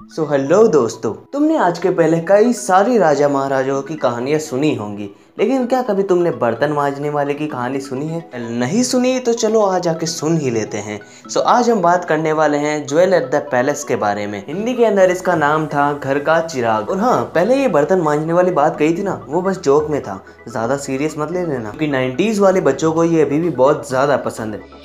Hello दोस्तों, तुमने आज के पहले कई सारी राजा महाराजाओं की कहानियां सुनी होंगी, लेकिन क्या कभी तुमने बर्तन मांजने वाले की कहानी सुनी है? नहीं सुनी तो चलो आज आके सुन ही लेते हैं। आज हम बात करने वाले हैं ज्वेल एट द पैलेस के बारे में। हिंदी के अंदर इसका नाम था घर का चिराग। और हाँ, पहले ये बर्तन मांजने वाली बात कही थी ना, वो बस जोक में था, ज्यादा सीरियस मत ले लेना, क्योंकि 90s वाले बच्चों को ये अभी भी बहुत ज्यादा पसंद है।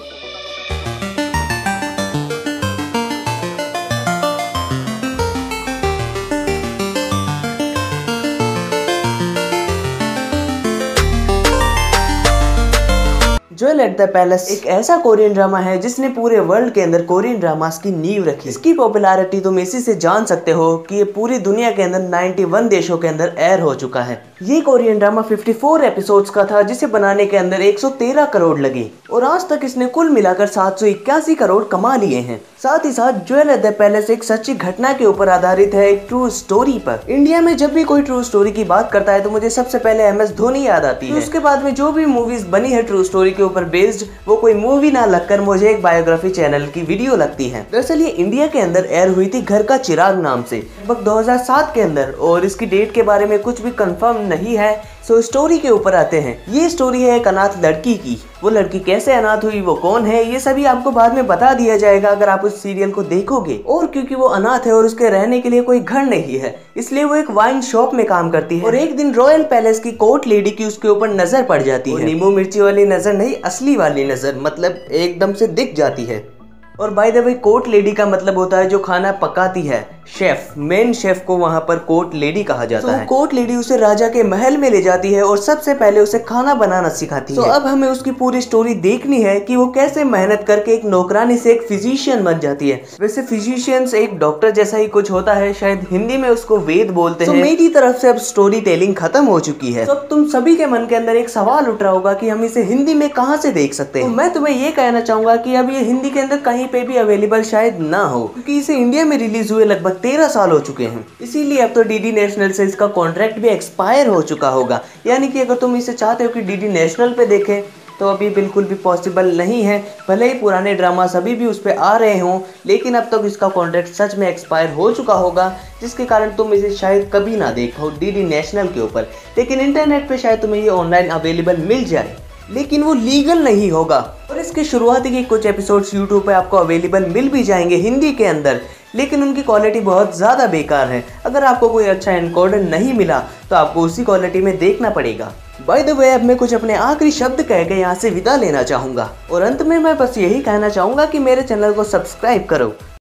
ज्वेल एट द पैलेस एक ऐसा कोरियन ड्रामा है जिसने पूरे वर्ल्ड के अंदर कोरियन ड्रामास की नींव रखी। इसकी पॉपुलैरिटी तुम इसी से जान सकते हो कि ये पूरी दुनिया के अंदर 91 देशों के अंदर एयर हो चुका है। ये कोरियन ड्रामा 54 एपिसोड्स का था, जिसे बनाने के अंदर 113 करोड़ लगे और आज तक इसने कुल मिलाकर 781 करोड़ कमा लिए हैं। साथ ही साथ ज्वेल एट द पैलेस एक सच्ची घटना के ऊपर आधारित है, एक ट्रू स्टोरी पर। इंडिया में जब भी कोई ट्रू स्टोरी की बात करता है तो मुझे सबसे पहले MS धोनी याद आती है। उसके बाद में जो भी मूवीज बनी है ट्रू स्टोरी के ऊपर बेस्ड, वो कोई मूवी ना लगकर मुझे एक बायोग्राफी चैनल की वीडियो लगती है। दरअसल ये इंडिया के अंदर एयर हुई थी घर का चिराग नाम से लगभग 2007 के अंदर, और इसकी डेट के बारे में कुछ भी कंफर्म नहीं है। स्टोरी के ऊपर आते हैं। ये स्टोरी है एक अनाथ लड़की की। वो लड़की कैसे अनाथ हुई, वो कौन है, ये सभी आपको बाद में बता दिया जाएगा अगर आप उस सीरियल को देखोगे। और क्योंकि वो अनाथ है और उसके रहने के लिए कोई घर नहीं है, इसलिए वो एक वाइन शॉप में काम करती है। और एक दिन रॉयल पैलेस की कोर्ट लेडी की उसके ऊपर नजर पड़ जाती है। नींबू मिर्ची वाली नजर नहीं, असली वाली नजर, मतलब एकदम से दिख जाती है। और by the way, court lady का मतलब होता है जो खाना पकाती है, शेफ। मेन शेफ को वहाँ पर कोर्ट लेडी कहा जाता है। कोर्ट लेडी उसे राजा के महल में ले जाती है और सबसे पहले उसे खाना बनाना सिखाती है। अब हमें उसकी पूरी स्टोरी देखनी है कि वो कैसे मेहनत करके एक नौकरानी से एक फिजिशियन बन जाती है। वैसे फिजिशियंस एक डॉक्टर जैसा ही कुछ होता है, शायद हिंदी में उसको वेद बोलते हैं। मेरी तरफ से अब स्टोरी टेलिंग खत्म हो चुकी है। तो अब तुम सभी के मन के अंदर एक सवाल उठ रहा होगा कि हम इसे हिंदी में कहाँ से देख सकते हैं। मैं तुम्हें ये कहना चाहूंगा कि अब ये हिंदी के अंदर कहीं पे भी अवेलेबल शायद ना हो, क्योंकि इसे इंडिया में रिलीज हुए लगभग 13 साल हो चुके हैं। इसीलिए अब तो DD नेशनल से इसका कॉन्ट्रैक्ट भी एक्सपायर हो चुका होगा। यानी कि अगर तुम इसे चाहते हो कि DD नेशनल पे देखें तो अभी बिल्कुल भी पॉसिबल नहीं है। भले ही पुराने ड्रामास अभी भी उस पर आ रहे हों, लेकिन अब तक इसका कॉन्ट्रैक्ट सच में एक्सपायर हो चुका होगा, जिसके कारण तुम इसे शायद कभी ना देखो DD नेशनल के ऊपर। लेकिन इंटरनेट पे शायद तुम्हें ये ऑनलाइन अवेलेबल मिल जाए, लेकिन वो लीगल नहीं होगा। और इसके शुरुआती के कुछ एपिसोड्स यूट्यूब पे आपको अवेलेबल मिल भी जाएंगे हिंदी के अंदर, लेकिन उनकी क्वालिटी बहुत ज़्यादा बेकार है। अगर आपको कोई अच्छा एनकोडर नहीं मिला तो आपको उसी क्वालिटी में देखना पड़ेगा। बाय द वे, अब मैं कुछ अपने आखिरी शब्द कह के यहाँ से विदा लेना चाहूँगा, और अंत में मैं बस यही कहना चाहूँगा कि मेरे चैनल को सब्सक्राइब करो।